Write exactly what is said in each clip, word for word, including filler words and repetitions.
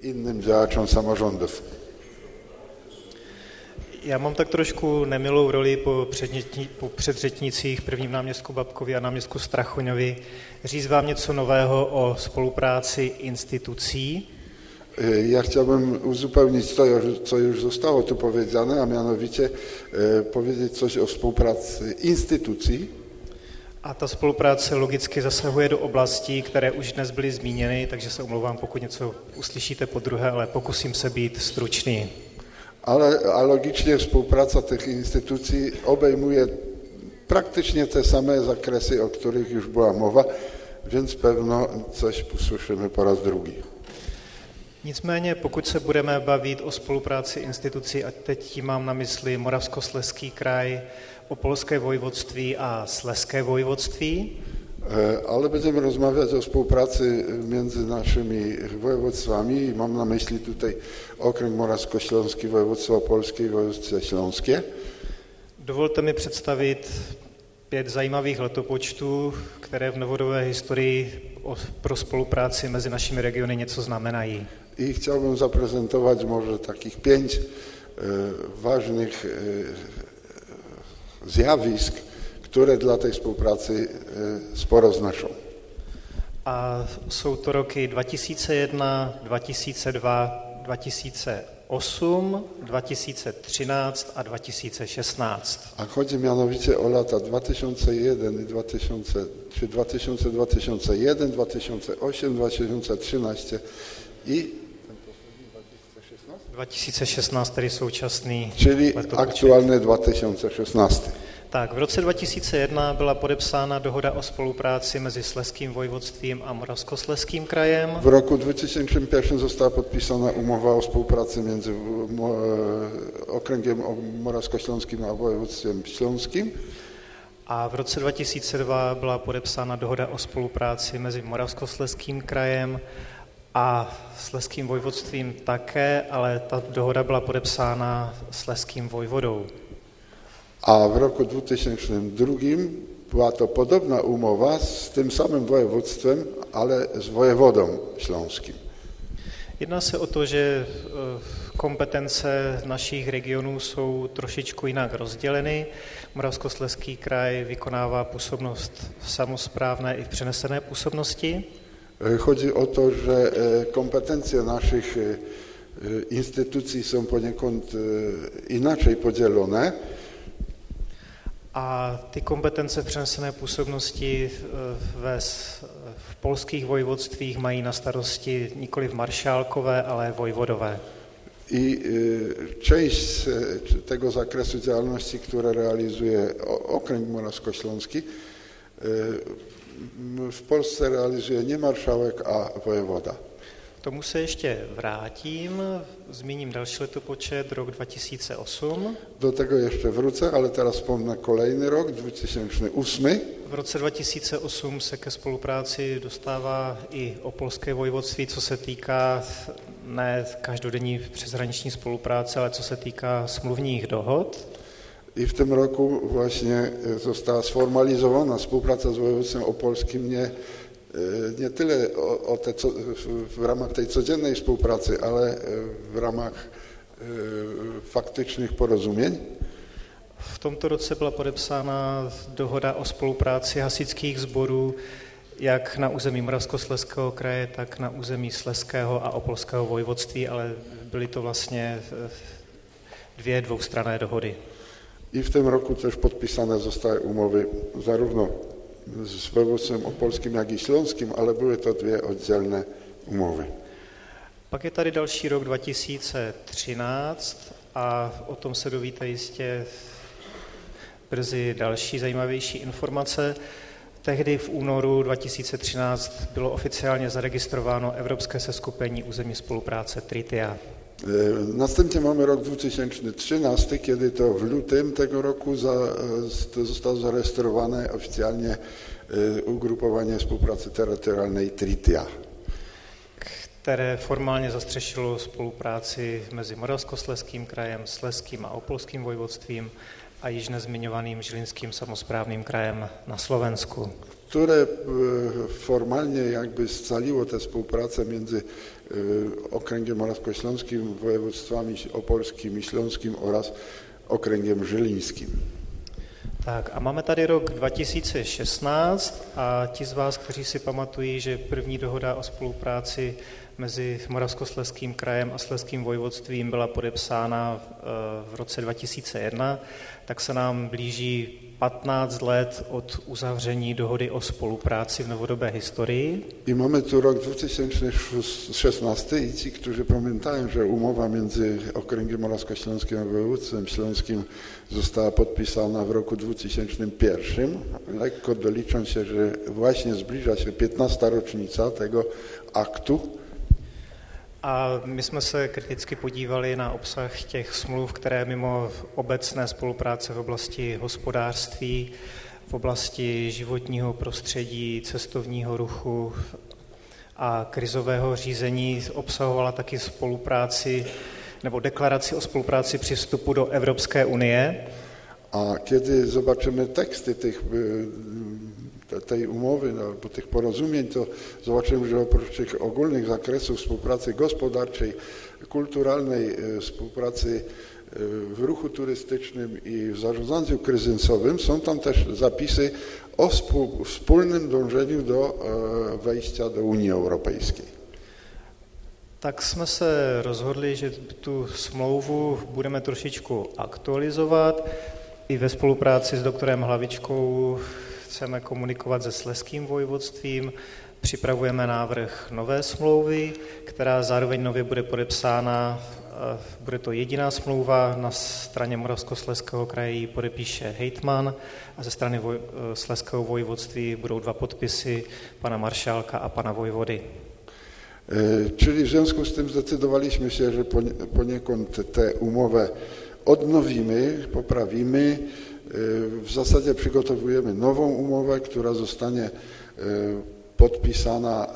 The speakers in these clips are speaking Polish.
innym działaczom samorządów. Já mám tak trošku nemilou roli po, předřetní, po předřečnicích, prvním náměstku Babkovi a náměstku Strachoňovi, říct vám něco nového o spolupráci institucí. Ja chciałbym uzupełnić to, co już zostało tu powiedziane, a mianowicie e, powiedzieć coś o współpracy instytucji. A ta spolupráce logicky zasahuje do oblastí, které už dnes byly zmíněny, takže se omlouvám, pokud něco uslyšíte po druhé, ale pokusím se být stručný. Ale a logicznie współpraca tych instytucji obejmuje praktycznie te same zakresy, o których już była mowa, więc pewno coś usłyszymy po raz drugi. Nicméně, pokud se budeme bavit o spolupráci institucí, a teď tím mám na mysli Moravskoslezský kraj, Opolské vojvodství a Slezské vojvodství. Ale będziemy rozmawiać o współpracy między naszymi województwami i mam na myśli tutaj okręg Moravskoslezský, województwo opolskie i województwo śląskie. Dovolte mi představit pět zajímavých letopočtů, které v novodobé historii pro spolupráci mezi našimi regiony něco znamenají. I chciałbym zaprezentować może takich pięć e, ważnych e, zjawisk, które dla tej współpracy e, sporo znaczą. A jsou to roky dva tisíce jedna, dva tisíce dva, dva tisíce osm, dva tisíce třináct a dva tisíce šestnáct. A chodzi mianowicie o lata dwa tysiące jeden i dwa tysiące, czy dwa tysiące, dwa tysiące jeden, dwa tysiące osm, dwa tysiące trzynaście i dva tisíce šestnáct, tedy současný. Czyli aktuálny dwa tysiące szesnasty. Tak, v roce dva tisíce jedna byla podepsána dohoda o spolupráci mezi Slezským vojvodstvím a Moravskoslezským krajem. W roku dwa tysiące pierwszym została podpisana umowa o współpracy między okręgiem moravskoslezským a województwem śląskim. A v roce dva tisíce dva byla podepsána dohoda o spolupráci mezi Moravskoslezským krajem a Slezským vojvodstvím také, ale ta dohoda byla podepsána Slezským vojvodou. A w roku dwa tysiące drugim była to podobna umowa z tym samym województwem, ale z wojewodą śląskim. Jedná se o to, že kompetence našich regionů jsou trošičku jinak rozděleny. Moravskoslezský kraj vykonává působnost v samosprávné i v přenesené působnosti. Chodzi o to, że kompetencje naszych instytucji są poniekąd inaczej podzielone. A ty kompetence v přenesené působnosti ve, v polských vojvodstvích mají na starosti nikoli maršálkové, ale vojvodové. I część tego zakresu działalności, które realizuje okręg moravskoslezský, w Polsce realizuje nie marszałek, a wojewoda. K tomu se ještě vrátím, zmíním další letopočet, rok dva tisíce osm. Do tego jeszcze wrócę, ale teraz wspomnę kolejny rok, dwa tysiące ósmy. V roce dva tisíce osm se ke spolupráci dostává i Opolské vojvodství, co se týká ne každodenní přeshraniční spolupráce, ale co se týká smluvních dohod. I w tym roku właśnie została sformalizowana współpraca z województwem opolskim nie, nie tyle o, o te, co, w ramach tej codziennej współpracy, ale w ramach faktycznych porozumień. V tomto roce byla podepsána dohoda o spolupráci hasičských sborů jak na území Moravskoslezského kraje, tak na území Slezského a Opolského vojvodství, ale byly to vlastně dvě dvoustranné dohody. I w tym roku też podpisane zostały umowy zarówno z województwem opolskim, jak i śląskim, ale były to dwie oddzielne umowy. Pak je tady další rok dva tisíce třináct a o tom se dovíte jistě brzy další zajímavější informace. Tehdy v únoru dva tisíce třináct bylo oficiálně zaregistrováno Evropské seskupení územní spolupráce Tritia. Następnie mamy rok dwa tysiące trzynasty, kiedy to w lutym tego roku za, zostało zarejestrowane oficjalnie ugrupowanie współpracy terytorialnej Tritia, které formálně zastřešilo spolupráci mezi Moravskoslezským krajem, Slezským a Opolským vojvodstvím a již nezmiňovaným Žilinským samosprávnym krajem na Slovensku. Które formalnie jakby scaliło tę współpracę między Okręgiem Morawskośląskim, województwami opolskim i śląskim oraz Okręgiem Żylińskim. Tak a máme tady rok dva tisíce šestnáct a ti z vás, kteří si pamatují, že první dohoda o spolupráci mezi Moravskoslezským krajem a Slezským vojvodstvím byla podepsána v roce dva tisíce jedna, tak se nám blíží patnáct let od uzavření dohody o spolupráci v novodobé historii. I mamy tu rok dwa tysiące szesnasty i ci, którzy pamiętają, że umowa między Okręgiem Morawskośląskim a Województwem Śląskim została podpisana w roku dwa tysiące pierwszym, lekko doliczą się, że właśnie zbliża się piętnasta rocznica tego aktu. A my jsme se kriticky podívali na obsah těch smluv, které mimo obecné spolupráce v oblasti hospodářství, v oblasti životního prostředí, cestovního ruchu a krizového řízení obsahovala taky spolupráci nebo deklaraci o spolupráci při vstupu do Evropské unie. A kiedy zobaczymy teksty tych, tej umowy albo tych porozumień, to zobaczymy, że oprócz tych ogólnych zakresów współpracy gospodarczej, kulturalnej, współpracy w ruchu turystycznym i w zarządzaniu kryzysowym są tam też zapisy o wspólnym dążeniu do wejścia do Unii Europejskiej. Tak jsme se rozhodli, že tu smlouvu budeme trošičku aktualizovat. I ve spolupráci s doktorem Hlavičkou chceme komunikovat se Slezským vojvodstvím. Připravujeme návrh nové smlouvy, která zároveň nově bude podepsána. Bude to jediná smlouva, na straně Moravskoslezského kraje ji podepíše hejtman a ze strany voj, Slezského vojvodství budou dva podpisy pana maršálka a pana vojvody. Czyli w związku z tym zdecydowaliśmy się, że poniekąd tę umowę odnowimy, poprawimy. W zasadzie przygotowujemy nową umowę, która zostanie podpisana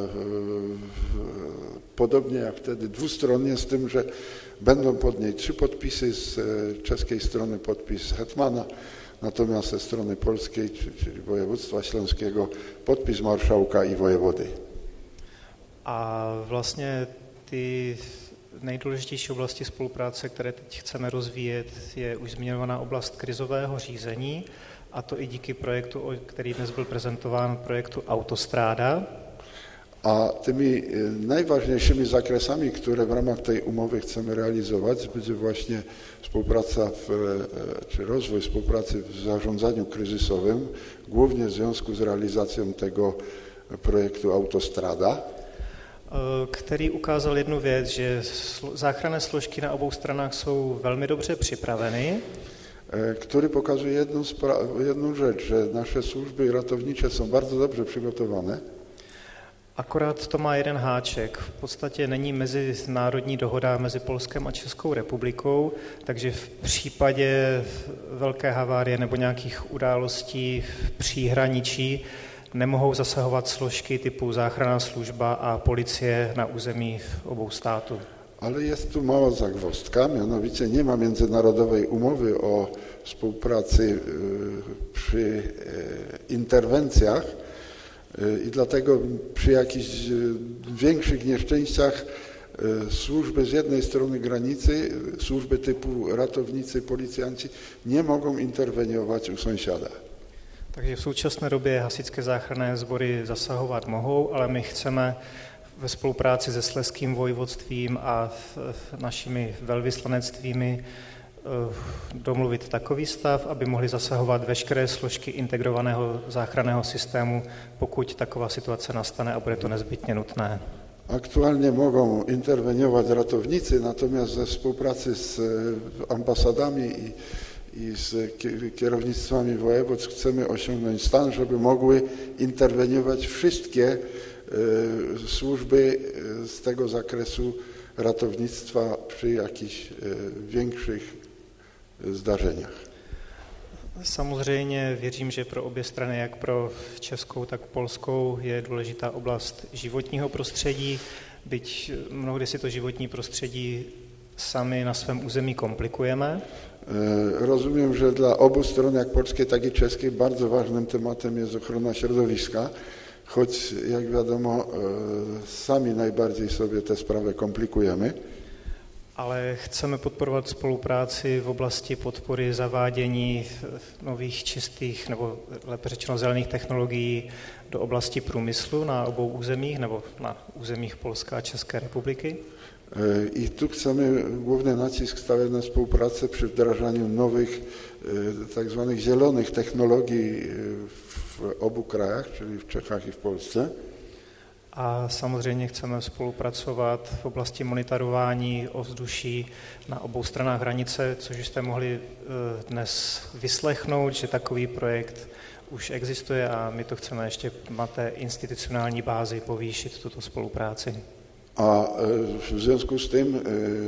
podobnie jak wtedy dwustronnie, z tym, że będą pod niej trzy podpisy, z czeskiej strony podpis hetmana, natomiast ze strony polskiej, czyli województwa śląskiego, podpis marszałka i wojewody. A vlastně ty nejdůležitější oblasti spolupráce, které teď chceme rozvíjet, je už zmiňovaná oblast krizového řízení, a to i díky projektu, který dnes byl prezentován, projektu Autostráda. A tymi najważniejszymi zakresami, które w ramach tej umowy chcemy realizować, będzie właśnie współpraca w, czy rozwój współpracy w zarządzaniu kryzysowym, głównie w związku z realizacją tego projektu Autostrada, který ukázal jednu věc, že záchranné složky na obou stranách jsou velmi dobře připraveny. Który pokazuje jedną, jedną rzecz, że nasze służby ratownicze są bardzo dobrze przygotowane. Akorát to má jeden háček. V podstatě není mezinárodní dohoda mezi Polskem a Českou republikou, takže v případě velké havárie nebo nějakých událostí v příhraničí nemohou zasahovat složky typu záchranná služba a policie na území obou států. Ale jest tu mała zagwozdka, mianowicie nie ma międzynarodowej umowy o współpracy przy interwencjach i dlatego przy jakichś większych nieszczęściach służby z jednej strony granicy, służby typu ratownicy, policjanci nie mogą interweniować u sąsiada. Takže v současné době hasičské záchranné sbory zasahovat mohou, ale my chceme ve spolupráci se Slezským vojvodstvím a našimi velvyslanectvími domluvit takový stav, aby mohli zasahovat veškeré složky integrovaného záchranného systému, pokud taková situace nastane a bude to nezbytně nutné. Aktualnie mogą interweniować ratownicy, natomiast ze współpracy z ambasadami i i z kierownictwami województw chcemy osiągnąć stan, żeby mogły interweniować wszystkie służby z tego zakresu ratownictwa przy jakichś większych zdarzeniach. Samozřejmě věřím, že pro obě strany, jak pro českou, tak polskou, je důležitá oblast životního prostředí, byť mnohdy si to životní prostředí sami na svém území komplikujeme. Rozumiem, że dla obu stron, jak polskiej, tak i czeskiej, bardzo ważnym tematem jest ochrona środowiska, choć jak wiadomo sami najbardziej sobie tę sprawę komplikujemy. Ale chceme podporovat spolupráci v oblasti podpory zavádění nových čistých, nebo lépe řečeno zelených technologií do oblasti průmyslu na obou územích, nebo na územích Polska a České republiky. I tu chcemy główny nacisk stawiać na współpracę przy wdrażaniu nowych, tak zwanych zielonych technologii w obu krajach, czyli w Czechach i v Polsce. A samozřejmě chceme spolupracovat v oblasti monitorování ovzduší na obou stranách hranice, což jste mohli dnes vyslechnout, že takový projekt už existuje a my to chceme ještě na té institucionální bázi povýšit, tuto spolupráci. A w związku z tym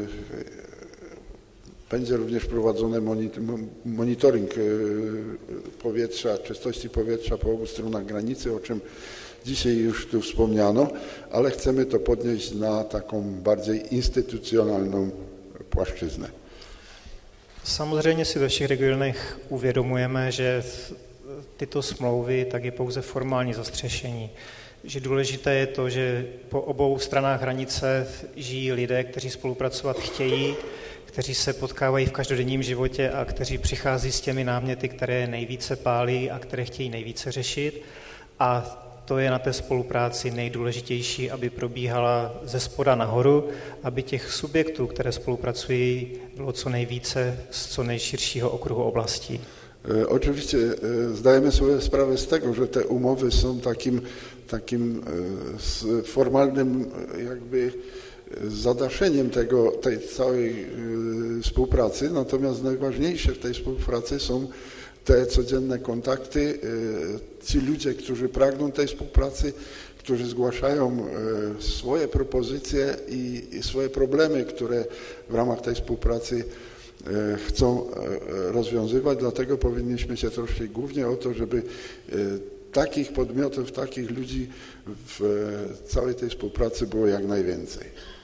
będzie również prowadzony monitoring powietrza, czystości powietrza po obu stronach granicy, o czym dzisiaj już tu wspomniano, ale chcemy to podnieść na taką bardziej instytucjonalną płaszczyznę. Samozřejmě si ve všech regionech uvědomujeme, že tyto smlouvy tak je pouze formální zastřešení. Že důležité je to, že po obou stranách hranice žijí lidé, kteří spolupracovat chtějí, kteří se potkávají v každodenním životě a kteří přichází s těmi náměty, které nejvíce pálí a které chtějí nejvíce řešit. A to je na té spolupráci nejdůležitější, aby probíhala ze spoda nahoru, aby těch subjektů, které spolupracují, bylo co nejvíce z co nejširšího okruhu oblastí. Oczywiście zdajemy sobie sprawę z tego, że te umowy są takim, takim formalnym jakby zadaszeniem tego, tej całej współpracy, natomiast najważniejsze w tej współpracy są te codzienne kontakty, ci ludzie, którzy pragną tej współpracy, którzy zgłaszają swoje propozycje i swoje problemy, które w ramach tej współpracy chcą rozwiązywać, dlatego powinniśmy się troszczyć głównie o to, żeby takich podmiotów, takich ludzi w całej tej współpracy było jak najwięcej.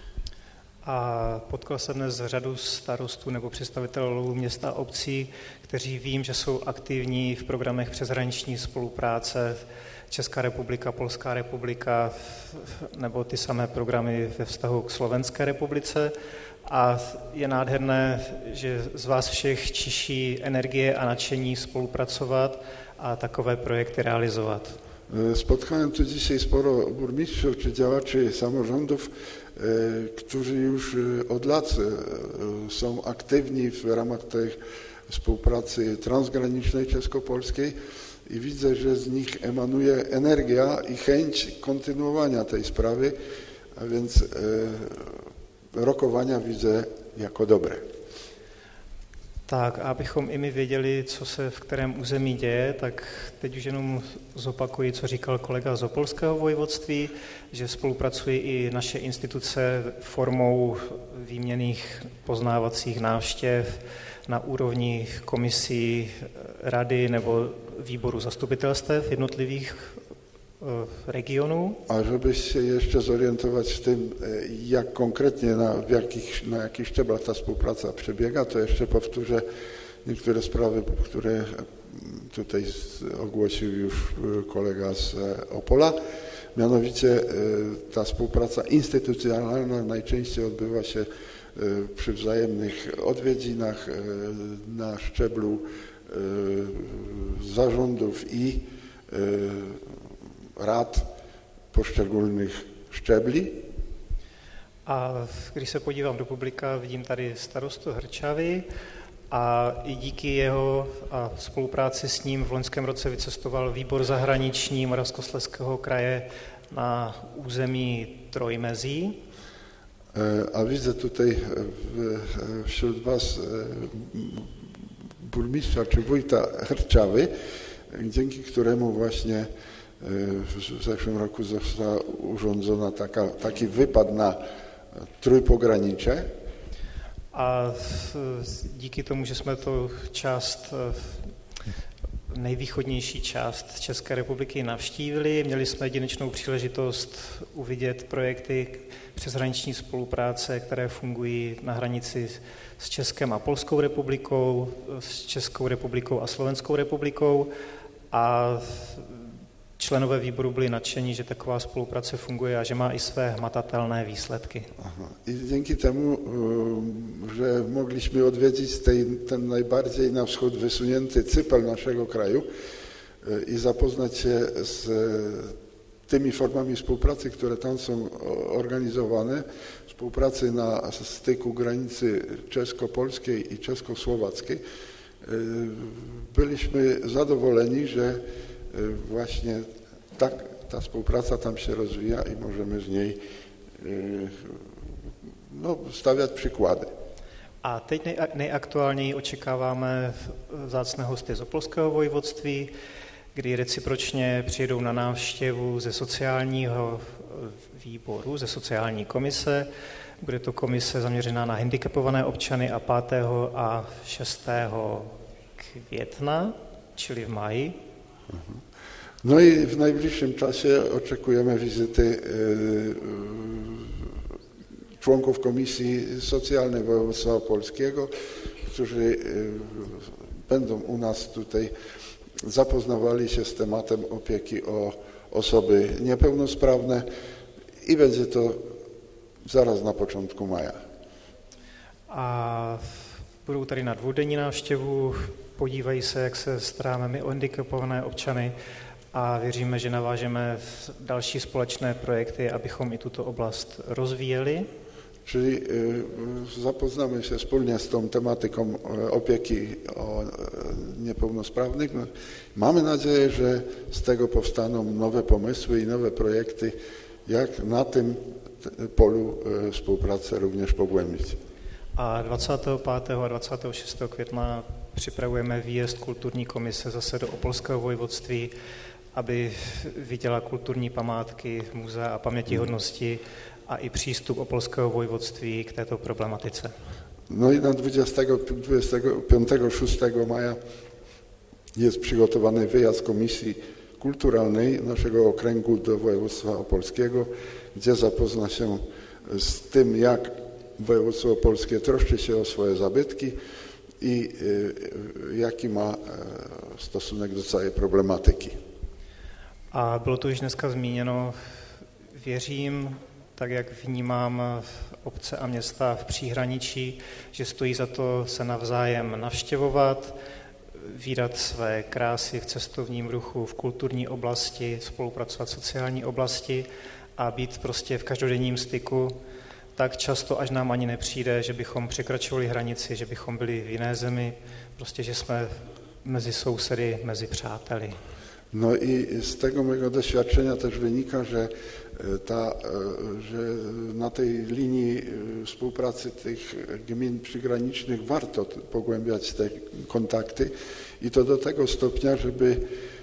A potkal jsem dnes řadu starostů nebo představitelů města a obcí, kteří vím, že jsou aktivní v programech přeshraniční spolupráce Česká republika, Polská republika nebo ty samé programy ve vztahu k Slovenské republice. A je nádherné, že z vás všech čiší energie a nadšení spolupracovat a takové projekty realizovat. Spotkałem tu dzisiaj sporo burmistrzów czy działaczy samorządów, którzy już od lat są aktywni w ramach tej współpracy transgranicznej czesko-polskiej i widzę, że z nich emanuje energia i chęć kontynuowania tej sprawy, a więc rokowania widzę jako dobre. Tak, a abychom i my věděli, co se v kterém území děje, tak teď už jenom zopakuji, co říkal kolega z Opolského vojvodství, že spolupracují i naše instituce formou výměnných poznávacích návštěv na úrovni komisí, rady nebo výboru zastupitelstev jednotlivých regionů. A żeby się jeszcze zorientować w tym, jak konkretnie, na, w jakich, na jakich szczeblach ta współpraca przebiega, to jeszcze powtórzę niektóre sprawy, które tutaj ogłosił już kolega z Opola. Mianowicie ta współpraca instytucjonalna najczęściej odbywa się przy wzajemnych odwiedzinach na szczeblu zarządów i rad poszczególnych szczebli. A když se podívám do publika, vidím tady starostu Hrčavy a i díky jeho a spolupráci s ním v loňském roce vycestoval výbor zahraniční Moravskoslezského kraje na území Trojmezí. A widzę tutaj wśród was burmistrza czy wójta Hrčavy, dzięki któremu właśnie w zeszłym roku została urządzona taka, taki wypad na Trójpogranicze. A díky tomu, že jsme to část nejvýchodnější část České republiky navštívili. Měli jsme jedinečnou příležitost uvidět projekty přeshraniční spolupráce, které fungují na hranici s Českem a Polskou republikou, s Českou republikou a Slovenskou republikou a členové výboru byli nadšení, že taková spolupráce funguje a že má i své hmatatelné výsledky. Aha. I dzięki temu, że mogliśmy odwiedzić tej, ten najbardziej na wschód wysunięty cypel naszego kraju i zapoznać się z tymi formami współpracy, które tam są organizowane, współpracy na styku granicy czesko-polskiej i czesko-słowackiej, byliśmy zadowoleni, że właśnie tak ta współpraca tam się rozwija i możemy z niej no, stawiać przykłady. A teď nej, nejaktuálněji očekáváme vzácné hosty z opolského vojvodství, kdy recipročně přijedou na návštěvu ze sociálního výboru, ze sociální komise. Bude to komise zaměřená na handicapované občany a pátého a šestého května, čili v máji. No i w najbliższym czasie oczekujemy wizyty członków Komisji Socjalnej Województwa Opolskiego, którzy będą u nas tutaj zapoznawali się z tematem opieki o osoby niepełnosprawne i będzie to zaraz na początku maja. A budou tady na dvoudenní návštěvu, podívají se, jak se staráme my o handicapované občany a věříme, že navážeme další společné projekty, abychom i tuto oblast rozvíjeli. Czyli zapoznamy się wspólnie z tą tematyką opieki o niepełnosprawnych. Mamy nadzieję, że z tego powstaną nowe pomysły i nowe projekty, jak na tym polu współpracę również pogłębić. A dvacátého pátého a dvacátého šestého května připravujeme výjezd kulturní komise zase do opolského vojvodství, aby viděla kulturní památky, muzea a pamětihodnosti a i přístup opolského vojvodství k této problematice. No i na dwudziestego piątego szóstego maja jest przygotowany wyjazd Komisji Kulturalnej naszego okręgu do województwa opolskiego, gdzie zapozna się z tym, jak województwo opolskie troszczy się o swoje zabytki i y, jaki ma stosunek do całej problematyki. A bylo to už dneska zmíněno, věřím, tak jak vnímám obce a města v příhraničí, že stojí za to se navzájem navštěvovat, vídat své krásy v cestovním ruchu, v kulturní oblasti, spolupracovat v sociální oblasti a být prostě v každodenním styku tak často, až nám ani nepřijde, že bychom překračovali hranici, že bychom byli v jiné zemi, prostě, že jsme mezi sousedy, mezi přáteli. No i z tego mojego doświadczenia też wynika, że, ta, że na tej linii współpracy tych gmin przygranicznych warto pogłębiać te kontakty i to do tego stopnia, żeby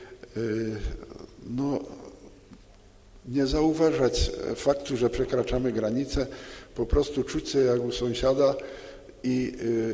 no, nie zauważać faktu, że przekraczamy granicę, po prostu czuć się jak u sąsiada i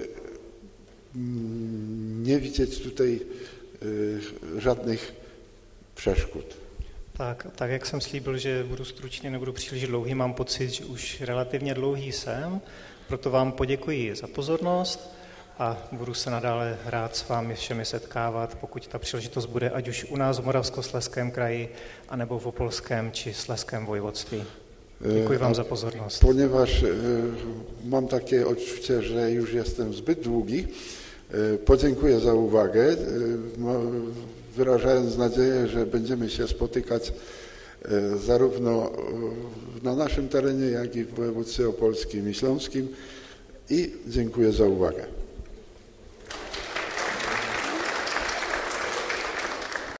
nie widzieć tutaj żadnych przeszkód. Tak, tak, jak jsem slíbil, že budu stručně, nebudu příliš dlouhý, mám pocit, že už relativně dlouhý jsem, proto vám poděkuji za pozornost a budu se nadále rád s vámi všemi setkávat, pokud ta příležitost bude, ať už u nás v Moravskoslezském kraji, anebo v Opolském či Slezském vojvodství. Děkuji vám za pozornost. Ponieważ mam takie odczucie, że już jestem zbyt długi, podziękuję za uwagę, wyrażając nadzieję, że będziemy się spotykać zarówno na naszym terenie, jak i w województwie opolskim i śląskim i dziękuję za uwagę.